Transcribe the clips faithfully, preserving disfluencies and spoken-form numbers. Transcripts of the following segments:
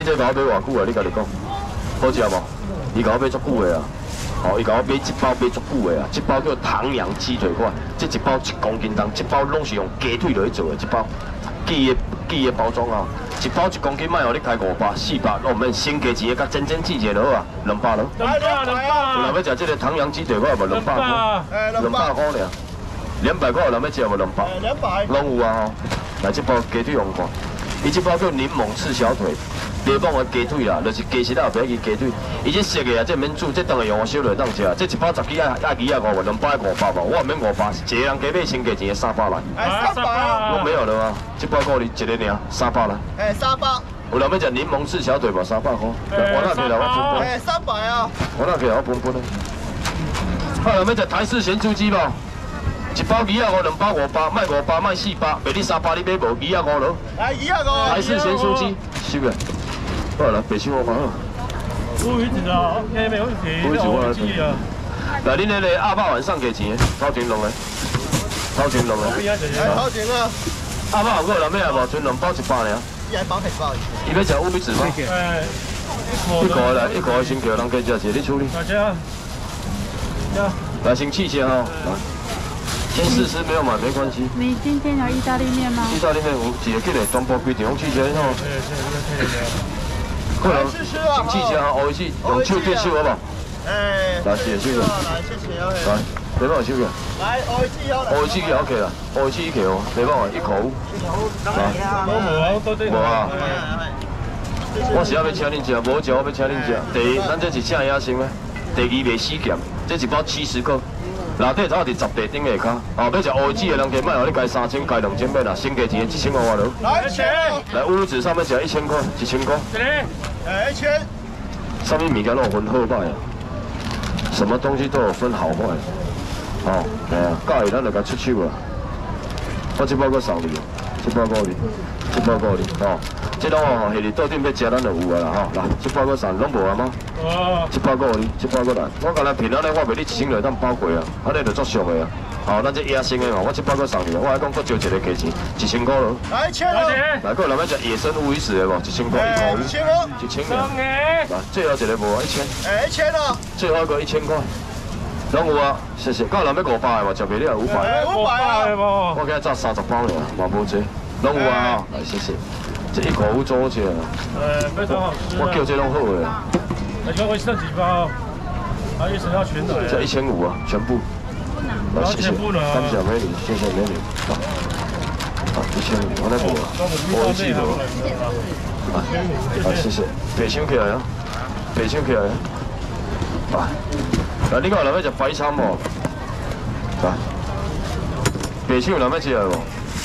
这甲我买偌久啊？你家己讲，好食无？伊甲我买足久的啊。哦，伊甲我买一包买足久的啊，一包叫唐扬鸡腿块，这一包一公斤重，一包拢是用鸡腿落去做的，一包记的记的包装啊，一包一公斤卖互你开五百、四百，拢毋免先加钱的，甲真真季节落啊，两百咯。 两百，两百。 有人要食这个唐扬鸡腿块无？两百块，两百块尔。两百块有人要食无？两百。两百。拢有啊吼，来这包鸡腿用看，伊这包叫柠檬赤小腿。 柠檬的鸡腿啦，就是鸡翅啦，不要去鸡腿。伊这熟的啊，这免煮，这当然用烧落当食。这一包十几啊，爱几啊五万，两百五百吧，我免五百，一个人加买先加钱三百来。 哎，三百啊！ 我没有了吗？这包够你一个尔，三百来。 哎，三百。 有人要食柠檬赤小腿无？三百块。我那可以来我分分。 哎，三百啊！ 我那可以来我分分嘞。还有人要食台式咸酥鸡无？一包二啊五，两包五百，卖五百，卖四百，卖你三百，你买无？二啊五咯。 哎，二啊五。 台式咸酥鸡，收个。 好啦，白手我看好。 乌鱼子啊 ，OK， 没问题。 乌鱼子我来记啊。 来，恁那个阿爸晚上给钱，掏钱弄的，掏钱弄的。 哎，掏钱啊！ 阿爸有个人要无？剩两包一百尔。 一包一包。 伊要食乌鱼子吗？ 哎， 一个来，一个先叫人家食，一个你处理。 大家。 来，先试下哈。来，先试吃，没有买没关系。 你今天有意大利面吗？ 意大利面有一个进来，全部规定用试下吼。 对对对。 可能先试下哈，学一次用手对手好不好？ 哎， 来，试下手个。 来，谢谢 OK。 来，你帮我手个。 来，学一次好。 學一次就 OK 啦，學一次起哦，你幫我一口。來，無啊。我是要要請恁食，無食我要請恁食。第一，咱這是正野生的；第二，袂死鹹，這一包七十克。內底早佇十地頂下骹。哦，要食烏魚子的人加賣，互你加三千，加兩千八啦，先加錢一千五外頭。 來，一千。 來烏魚子上面寫一千塊，一千塊。 哎，一千。 上面物件都有分好壞啊，什麼東西都有分好壞。哦，係啊，介意咱就甲出手啊。我這包個送你，這包個你，這包個你，哦，這種哦，下日到店要食咱就有啊啦，吼，來，這包個送攏無啊嗎？哦。這包個你，這包個來，我剛才平安咧，我袂你一千來當包過啊，安尼就足俗的啊。哦，咱這野生的嘛，我這包個送你，我還講佫招一個價錢，一千塊咯。來，一千咯。來，佫有人要食野生烏魚子的無？一千塊一口。一千塊。一千塊。來，最後一個無啊，一千。哎，一千咯。最後一個一千塊。 拢有啊，謝謝。敢有人要五百的嘛？食袂了五百。五百啊！我今日炸三十包爾，嘛無濟。拢有啊，來謝謝。這一口做好食啊。誒，非常好吃。我叫這種好的。 你講會剩幾包？啊，一整要全來。 這一千五啊，全部。來謝謝。感謝美女，謝謝美女。啊，一千五，我那個，我記得。啊，啊，謝謝。白手起來啊，白手起來啊。啊。 來，你講有人要食白餐無？來，白腸有人要食無？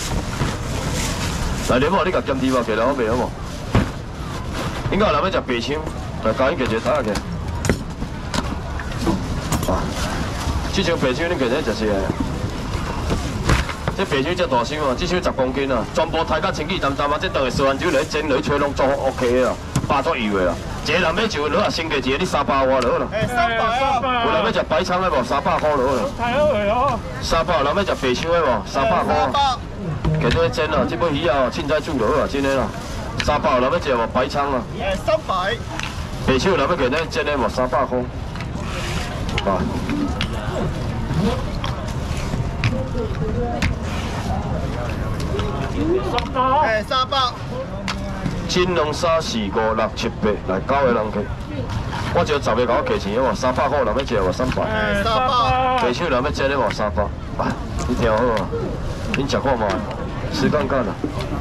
來，你無你甲鹹豬肉起來好袂好無？應該有人要食白腸，來，教伊摕一個睇下去。啊，這箱白腸你摕起食食。這白腸遮大箱啊，這箱十公斤啊，全部抬甲清氣淡淡啊，這當個燒完酒來煎來吹攏做 OK 啊，巴足油的啊。 一個人要就落啊，先加一個你三百外落啦。誒，三百啊！有人要食白腸的無？三百塊落啦。太好個哦。三百，有人要食白腸的無？三百塊。三百。其實煎啦，這尾魚啊，凊彩煮落啊，真的啦。三百，有人要食無？白腸啊。誒，三百。白腸有人要給咱煎的無？三百塊。啊。三百。誒，三百。 斤兩三四五六七八，來九個人去。我只有十個甲我價錢喎，三百塊人要食喎，三百。三百。白手人要食咧喎，三百。啊，你聽好啊，恁食看嘛，試看看啦。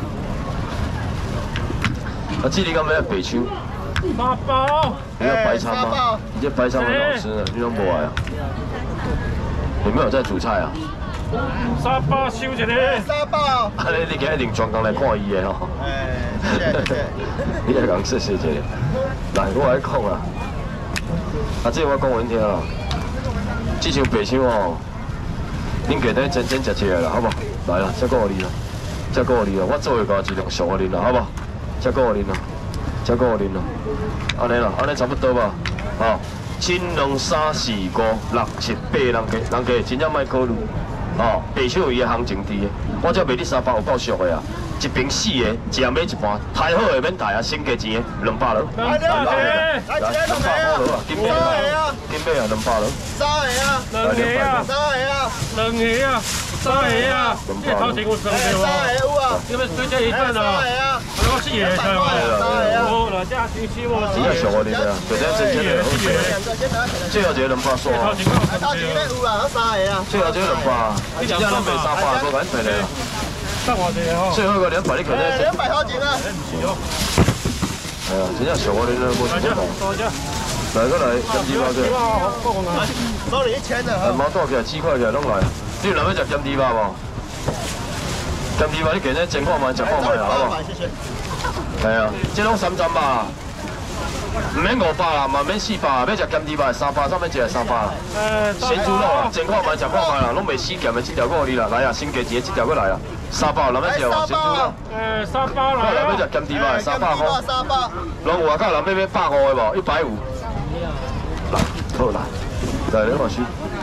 啊，這你敢要白手？八包。你要白餐嗎？你這白餐很好吃呢，你都不愛啊？你沒有在煮菜啊？ 沙包燒一個，沙包。啊，你你今日一定專工來看伊的吼。誒，謝謝。你來講謝謝一個。來，我來講啊。啊，這我講阮聽啊。這箱白腸哦，恁家底真真食一個啦，好無？來啦，再過我你啦，再過我你啦，我做下個盡量上我恁啦，好無？再過我恁啦，再過我恁啦。安尼啦，安尼差不多吧？哦，斤兩三四五六七八人家，人家真正莫考慮。 哦，白手有伊個行情伫個，我只賣你三百有夠俗個啊！ 一瓶四个，一人买一半，太好的免抬啊，先加钱的，两百了。 来两个，来来， 一两百块了啊，金买啊，金买啊，两百了。 三个啊， 两个啊， 三个啊， 两个啊，三个啊，这头前我算对三个有啊， 这边对这一份啊，我四个才嘛，哦，那这新鲜我真正上我哩啊，绝对真正的好食。最后一个两百三啊， 头前咧有啊，三个啊， 最后这个两百，你真正拢卖三百，无敢赔的。 上我这吼， 最后一个两百，你可能。 两百头前啊。 哎呀，真正上我哩咧，无想到。 多谢。 来个来，咸猪肉个。 收你一千的。 毛带起来，鸡块起来，拢来。你有人要食咸猪肉无？咸猪肉你今日蒸看卖，食看卖啦，好无？ 谢谢。 系啊，这拢三trăm吧，唔免五百啦，嘛免四百，要食咸猪肉三百，上面一个三百。 呃， 咸猪肉啦，蒸看卖，食看卖啦，拢袂死咸的，这条过你啦，来啊，先加钱，这条过来啊，三百，人要食无？咸猪肉。 呃，三包啦。 看人要食咸猪肉，三百块。 三百。 拢有啊，看人要买百五的无？一百五。来，好来，来两老师。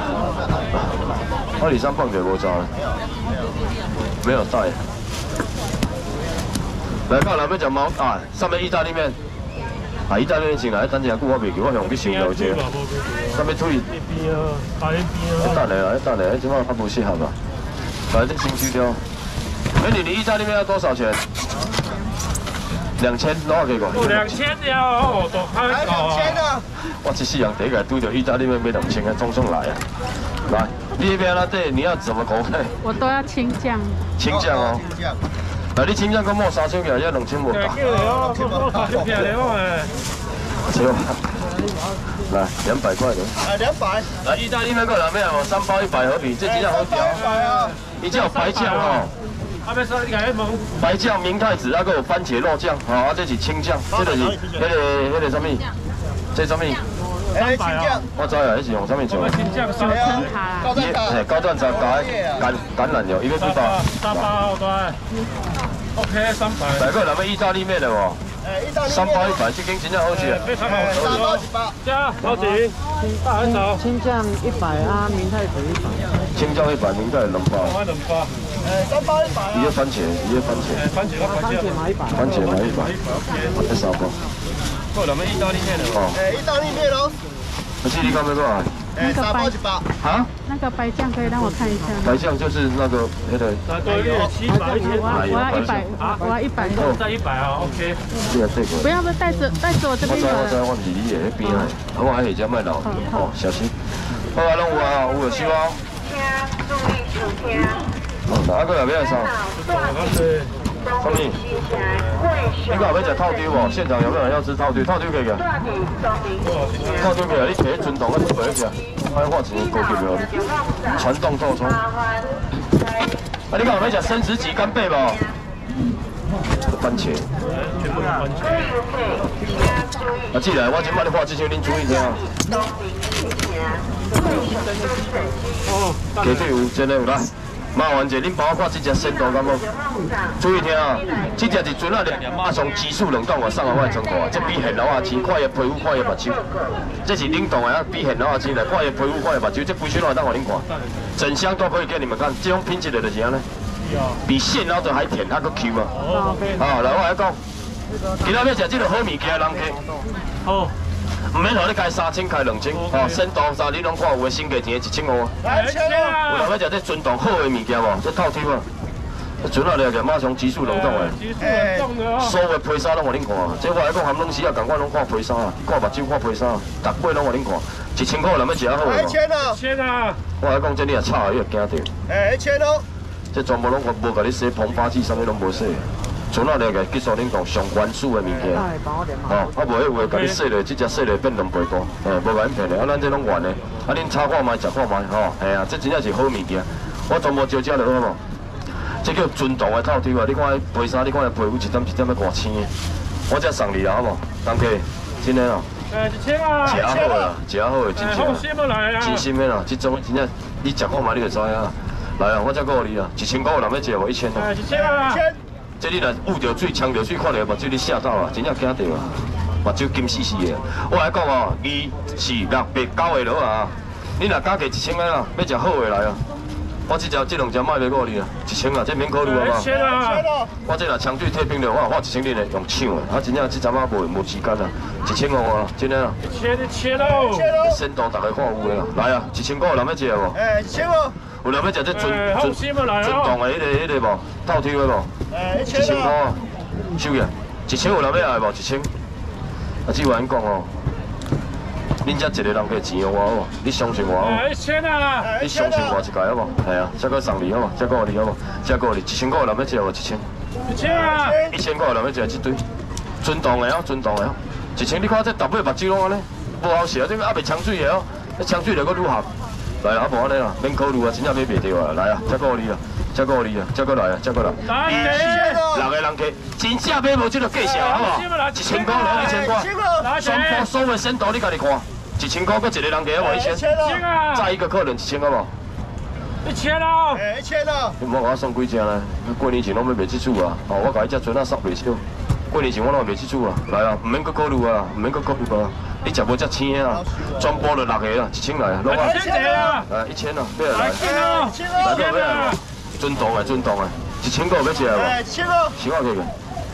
阿里山放给无招了，没有带。来看人要食毛啊，上面意大利面。啊，意大利面进来，等一下久我袂记，我用去想了解。上面推。 边啊，大边啊。 等下来，等下，即摆较不适合啦。来，这新去掉。美女，你意大利面要多少钱？两千，哪给过？ 两千了哦，都开两千啊！ 我一世人第一个拄到意大利面要两千个，总总来啊！来，你那边那对，你要怎么口味？ 我都要青酱。 青酱哦。来，你青酱跟莫三千起来要两千五吧？ 莫三千起来哦哎。 行。来，两百块的。 来两百。 来，意大利面个哪面哦？三包一百合理，这几样好调。你叫白酱哦。 啊，要说你讲迄问。 白酱、明太子，啊，个有番茄肉酱，哦，啊，这是青酱，这个是，迄个，迄个什么？这什么？ 哎，青酱。 我知啊，迄是用什么做？ 青酱小灯塔。 高蛋茶。 嘿，高蛋茶加橄橄榄油，一个几包？ 三包对。OK， 三百。 来个咱们意大利面的无？ 哎，意大利面。 三包一百，这间真正好吃。 非常好吃。 三包一百。 加好几。大很少。 青酱一百啊，明太子一百。 青酱一百，明太两包。 两包。 哎，三包一百。 一个番茄，一个番茄。 番茄，番茄买一百。 番茄买一百。这三包。 够咱们意大利面的哦。 哎，意大利面哦。 而且你刚才多少？ 哎，三包一百。 啊？ 那个白酱可以让我看一下吗？ 白酱就是那个那个。 那多一七百一千。 我要我要一百，我要一百。 再一百啊 ，OK。 这个这个。 不要不带着带着我这边的。 我知我知，我是你的那边的，我还下只卖老哦，小心。好啊，拢有啊，有收啊。哦，哪个内面上？什么？你个后要食套丢无？现场有没有人要吃套丢？套丢可以个。套丢可以，你摕迄尊筒啊，摕起来，卖化钱高级了，传动透冲。啊，你个后要食生食鸡干贝无？番茄。 全部是番茄。 啊，进来，我今摆咧画这些，恁注意听。哦，鸡腿有，真的有来。麻烦者，恁帮我看这只鲜度敢无？注意听啊，这只是船啊两马上急速冷冻我送来我中国啊，这比现老啊钱，看伊皮肤，看伊目睭，这是冷冻的啊，比现老啊钱来，看伊皮肤，看伊目睭，这规箱拢会当互恁看，整箱都可以给你们看，这种品质的就是安尼，比现老的还甜，还佫 Q 啊。好，来我来讲，今仔要食这个好物件，人客。 好。 唔免互你开三千，开两千，哦，鲜度啥你拢看有诶，先价钱一千五。 来千啊！ 有人要食这尊重好诶物件无？这套厅啊，这船啊了个马上急速冷冻诶。 急速冷冻的啊！ 所有皮衫拢互恁看，这我来讲含冷时啊，共款拢看皮衫啊，看目睭看皮衫，逐尾拢互恁看，一千块人要食好诶来千啊！ 千啊！ 我来讲这你也炒，你也惊着。 哎，一千哦！ 这全部拢我无甲你洗膨发剂，啥物拢无洗。船啊了个，技术恁讲上原始诶物件。哦，啊无迄有诶，甲你洗落，即只洗落变两倍大，诶，无甲恁骗咧，啊咱这拢原诶，啊恁炒看卖，食看卖，吼，系啊，这真正是好物件，我全部招食落好无？这叫尊重诶套丢啊！你看迄皮衫，你看迄皮肤一点一点要偌青诶，我才送你啊，好无？当客，真诶哦。 诶，一千啊！ 食好啦，食好诶，真正。 放心要来啊！ 真心诶啦，这种真正你食看卖你就知啊。来啊，我再告你啊，一千块有人要食无？一千哦。 一千啊！ 一千。 这你若捂着水、呛着水，看到目睭你吓到啊，真正惊到啊，目睭金死死的。我来讲哦，二、四、六、八、九个落啊，你若加计一千个啦，要食好的来啊。 我这只这两只卖袂过你啊，一千啊，这免考虑好不好？ 一千啊！ 我这若枪水退冰了，我花一千你嘞，用抢的，啊真正这阵啊无无时间啊，一千五啊，真的啊。 一千一千喽！ 先到大家看有的啦，来啊，一千块有人要食无？ 哎，一千哦。 有人要食这准准准动的迄个迄个无？透抽的无？ 哎，一一千千块哦。 啊，收起来，一千有人要爱无？一千。啊，只有安讲哦。恁遮一个人给钱给我好无？你相信我好无？ 一千啊！ 你相信我一届好无？系啊，再搁送你好无？再搁互你好无？再搁互你一千块有人要食无？一千。 一千啊！ 一千块有人要食这堆，尊重的哦，尊重的哦。一千你看这搭尾目睭拢安尼，无好食，这个还袂呛水的哦，这呛水就搁愈合。来啊，无安尼啦，免考虑啊，真正买袂着啊。来啊，再搁互你啊，再搁互你啊，再搁来啊，再搁来。 来， 六个人客，真正买无这个价钱好无？一千块两一千块，全部所有先导你家己看。一千块，搁一个人给我一千，再一个客人一千好不好？ 一千哦！ 哎，一千哦！ 你莫给我送几只呢？过年前拢要卖这厝啊！哦，我甲伊只船啊送袂少。过年前我拢卖这厝啊！来啊，唔免搁考虑啊，唔免搁考虑啊！你食无只青啊？全部就六个啦，一千来啊！ 一千啊！ 来一千啊，咩来？ 一千哦！ 来到咩来？尊重啊，尊重啊！一千个要食无？ 哎，一千哦！ 行啊，哥哥。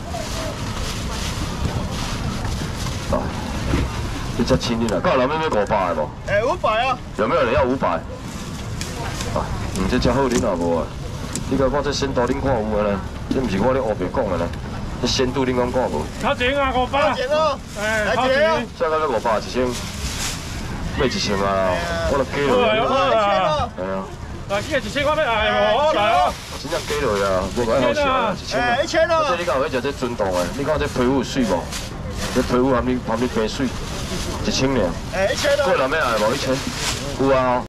来。你这亲你啦，够人要要五百的无？ 哎，五百啊！ 有没有人要五百？啊，嗯，这真好恁也无啊？你甲我这鲜度恁看有啊呢？这毋是我咧黑白讲的呢，这鲜度恁敢看无？ 头前啊，五百。 头前哦， 哎， 来一个啊！ 再到要五百一千，买一千啊！我都加落来去。 一千哦！ 系啊。 来，这一千块要挨无？来哦！ 真正加落去啊，无爱好食啊，一千啊！ 哎，一千哦！ 这你敢有要食这尊重的？你看这皮肤水无？这皮肤含你含你白水，一千尔。 哎，一千哦！ 过人要爱无？一千，有啊。